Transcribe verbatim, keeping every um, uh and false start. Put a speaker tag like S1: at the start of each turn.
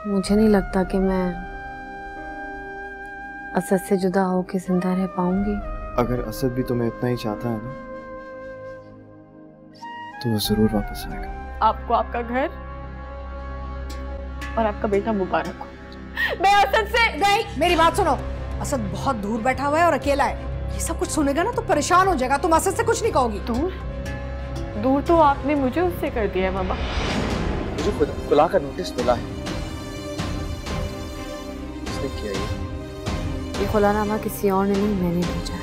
S1: मुझे नहीं लगता कि मैं असद से जुदा होकर जिंदा रह पाऊंगी।
S2: अगर असद भी तुम्हें इतना ही चाहता है ना, तो वो जरूर वापस आएगा।
S3: आपको आपका घर और आपका बेटा मुबारक हो। मैं असद से
S4: नहीं, मेरी बात सुनो। असद बहुत दूर बैठा हुआ है और अकेला है। ये सब कुछ सुनेगा ना तो परेशान हो जाएगा। तुम असद से कुछ नहीं कहोगी।
S3: दूर दूर तो आपने मुझे उससे कर दिया है मामा।
S2: मुझे खुद खुला का नोटिस मिला है। किसने किया ये?
S1: ये खुलानामा किसी और ने नहीं, मैंने भेजा।